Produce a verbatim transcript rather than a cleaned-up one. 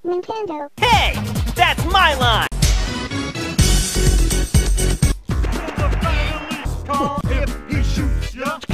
Nintendo. Hey! That's my line! If he shoots ya,